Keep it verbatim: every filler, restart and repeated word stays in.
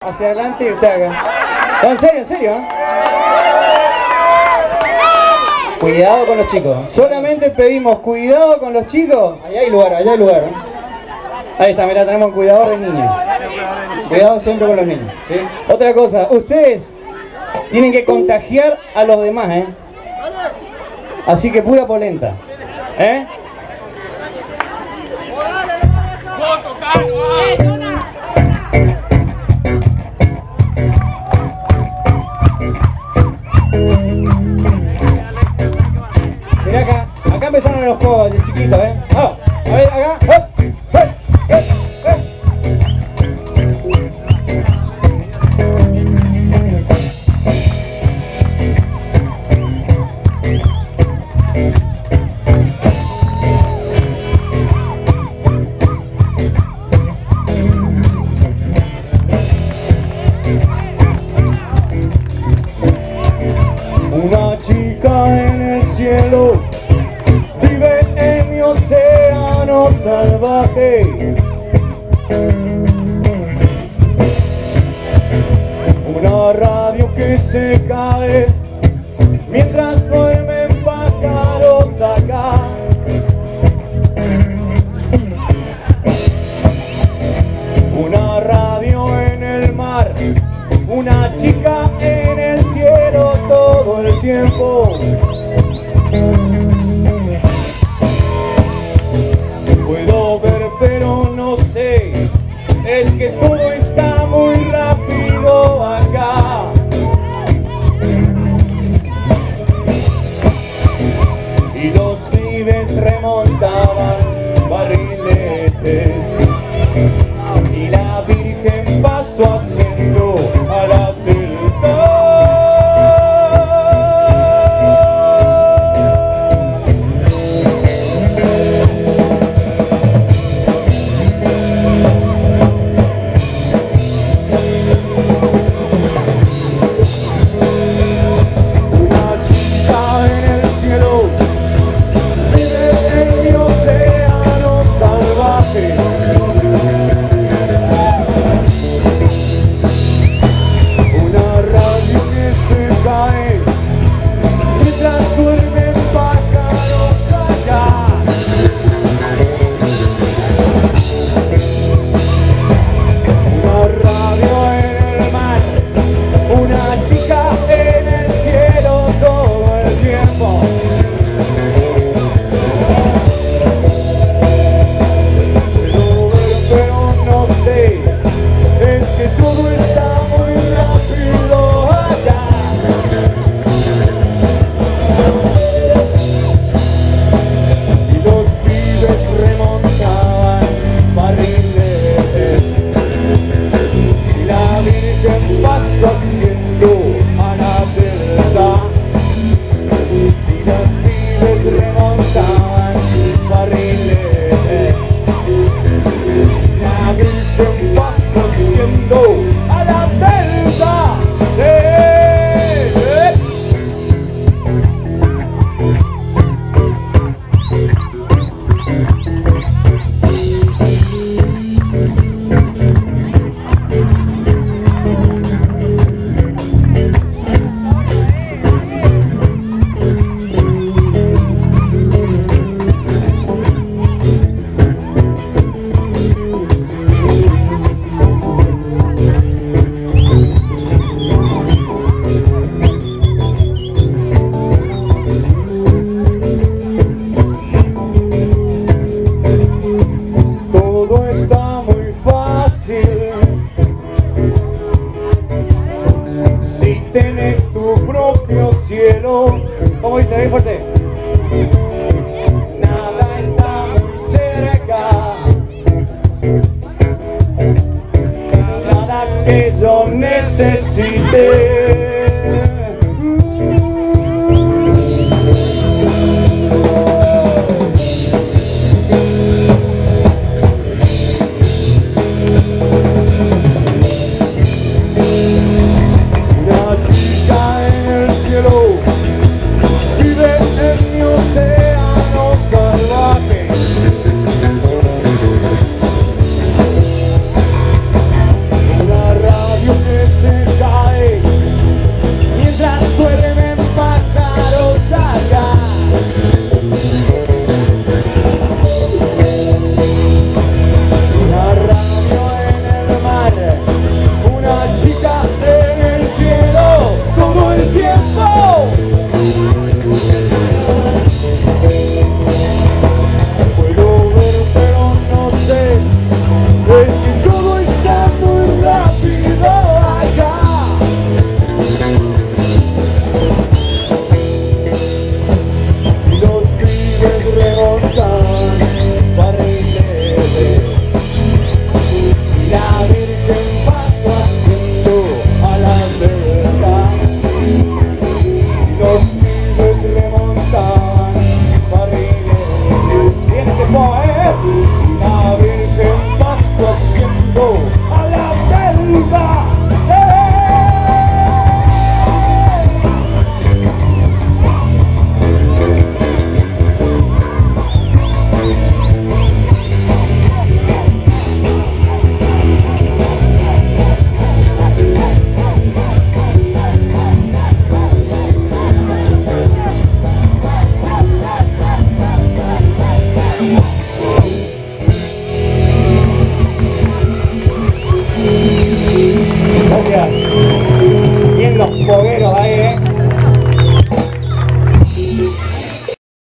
hacia adelante y usted acá. No, en serio, en serio, ¿eh? Cuidado con los chicos. Solamente pedimos cuidado con los chicos. Allá hay lugar, allá hay lugar. ¿eh? Ahí está, mirá, tenemos un cuidador de niños. Cuidado siempre con los niños, ¿sí? Otra cosa, ustedes tienen que contagiar a los demás, ¿eh? Así que pura polenta, ¿eh? Mirá acá, acá empezaron los juegos de chiquitos, ¿eh? Oh, a ver, acá. Oh, oh, oh, oh. Una chica en el cielo vive en mi océano salvaje. Una radio que se cae mientras duermen pájaros acá. Una radio en el mar, una chica en el cielo todo el tiempo. Puedo ver pero no sé, es que todo está muy rápido acá. Y los pibes remontaban barriletes y la Virgen pasó haciendo a la delta. Una chica en el cielo vive en mi océano salvaje. Una radio que se cae mientras duermen pájaros allá. Una radio en el mar, una chica en el cielo todo el tiempo. Puedo ver pero no sé, es que todo está muy rápido allá. Y los pibes remontaban barriletes y la Virgen pasó haciendo a la delta. Y los pibes remontaban barriletes y la Virgen pasó haciendo a la delta. Eh, eh. Todo está muy fácil si tenés tu propio cielo. ¿Cómo dice? Bien fuerte. Nada está muy cerca, nada que yo necesite.